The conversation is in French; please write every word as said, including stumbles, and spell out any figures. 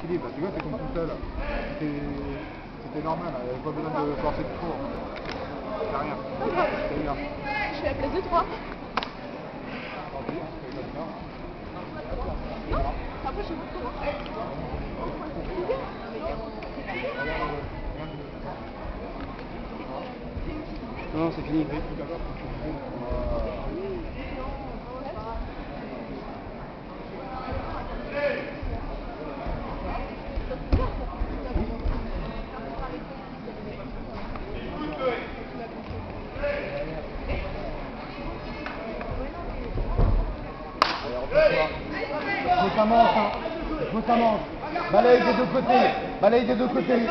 l'équilibre. Tu vois, c'est comme tout seul. C'était normal, il n'y avait pas besoin de forcer trop. C'est rien. C'est bien. Je suis à la place de trois. Non, après je sais pas comment. Non, c'est fini. Je commence, hein. Je commence. Balaye des deux côtés. Balaye des deux côtés.